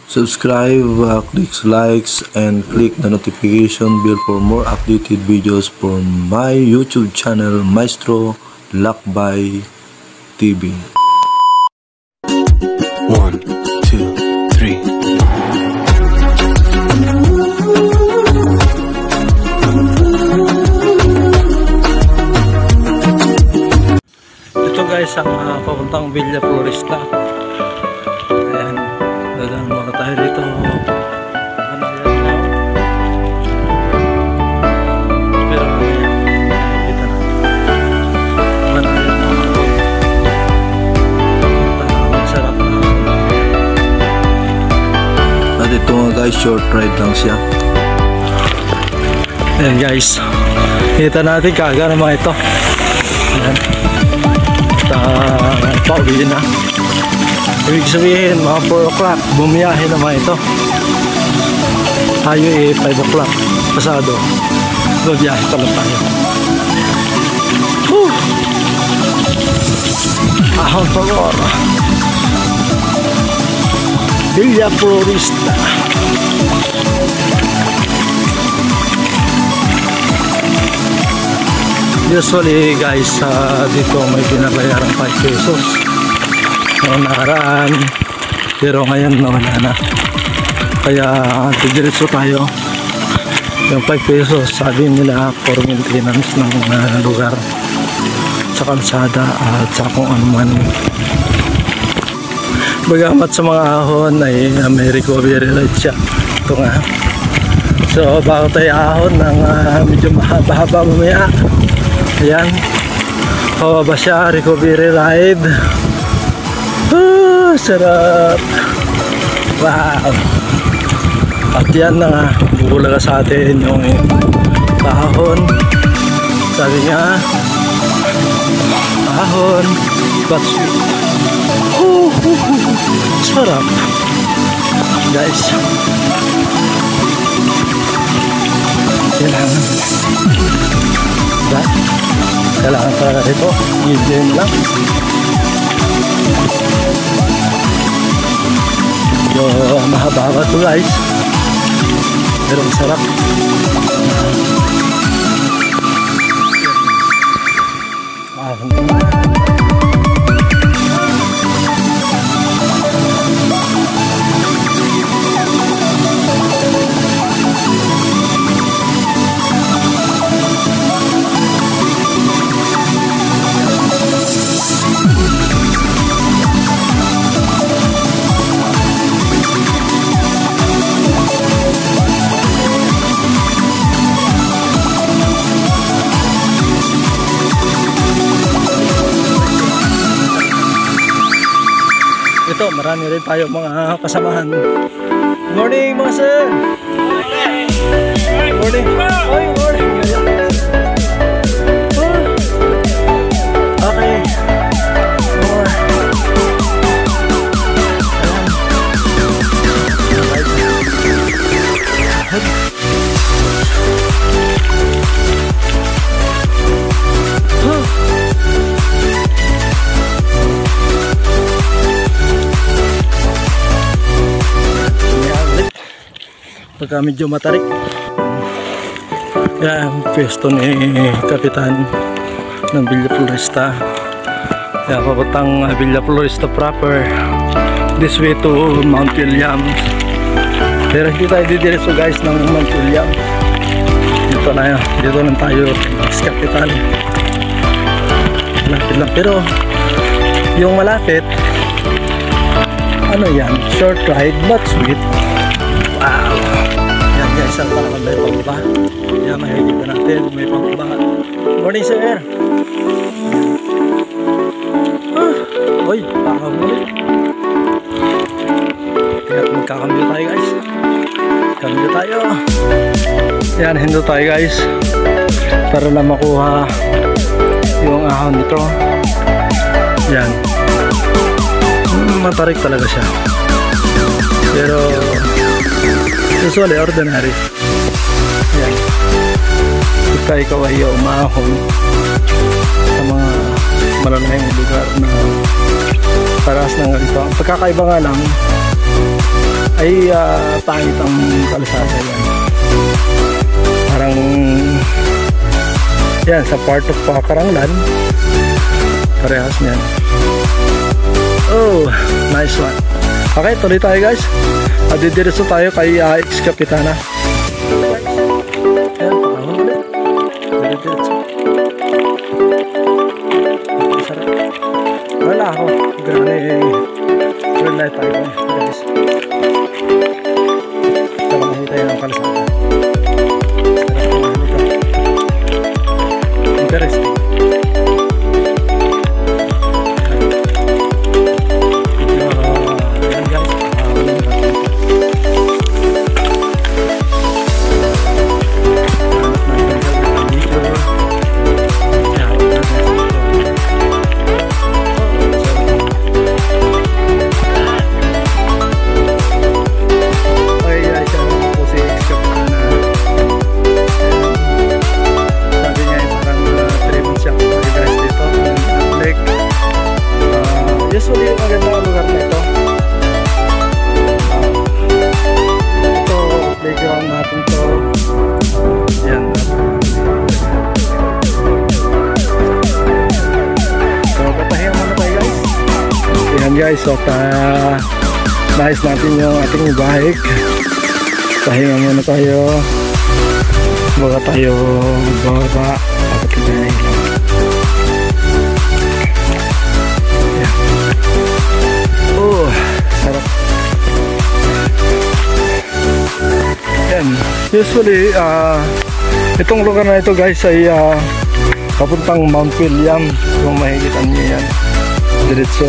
Subscribe, click likes, and click the notification bell for more updated videos from my YouTube channel, Maestro Lakbay TV. 1, 2, 3. Ito guys ang papuntang Villa Floresta. Ayan, dadaan muna tayo dito. Pero kita na. Masarap na. At ito nga guys, short ride lang siya. Ayan guys, kita natin kaga naman ito. Ayan, pauwi na. Ibig sabihin mga 4 o'clock bumiyahe naman ito. Tayo 5 o'clock pasado bumiyahe pala tayo. Ahon favor Villa Floresta. Usually guys, dito may pinabayarang 5 pesos noong nakaraan, pero ngayon wala na, kaya diretso tayo. Yung 5 pesos sabi nila for maintenance ng lugar sa kalsada at sa kung ano man. Bagamat sa mga ahon ay may recovery rate siya. Ito nga, so bago tayo ahon ng medyo mahaba mamaya. Ayan, pababa siya, recovery ride. Sarap. Wow. At yan na nga, bubulaga sa atin yung ahon. Sabi nga, ahon, but sarap guys. Yan lang. Kailangan talaga ito, medium lang. Yung mahaba ito guys, pero masarap. Ito, marami rin tayo mga kasamahan. Morning mga sir! Morning! Oy, morning! Okay. More. Pagka medyo matarik. Yan, pwesto ni Kapitan ng Villa Floresta. Yan, papuntang Villa Floresta proper. This way to Mount Williams. Pero hindi tayo didiretso guys ng Mount Williams. Dito na yun. Dito lang tayo sa Kapitan. Malapit lang. Pero yung malapit, ano yan, short ride but sweet. Wow! Yan guys, ang parang may pangba. Yan, makikita natin, may pangba. Morning sir! Uy, pakahuli. Kaya magkakambyo tayo guys. Kambyo tayo. Yan, hindo tayo guys, para na makuha yung ahon nito. Yan, matarik talaga siya, pero usually ordinary. Yan, pagka ikaw ay umahon sa mga malalayang lugar na paras ng ganito, ang pagkakaiba nga lang ay ay pangit ang kalsada yan. Parang yan sa part of Karanglan, parehas niyan. Oh, nice one. Okay, tuloy tayo guys. Didiretso tayo kay ex-kapitana. Ayan, pakahon ulit. Didiretso. Sarap. Wala ako. Gano'n red light tayo guys. Para makita yan ang kalsada. Sarap ko ito. Interesting. Usually, maganda ang lugar na ito. Ito, playground natin to. Yan. So, papahinga muna tayo guys. Yan guys, so nais natin yung ating bike. Pahinga muna tayo. Baga tayo baba. Papatid na oh, sarap. Yan. Usually, itong lugar na ito guys ay papuntang Mount William. Kung mahigitan niyo yan. Diretso.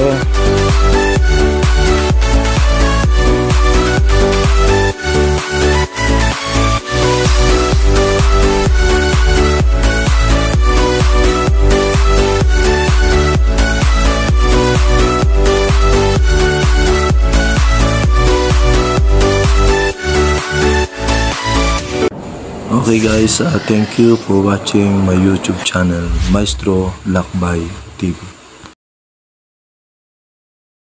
Okay guys, thank you for watching my YouTube channel, Maestro Lakbay TV.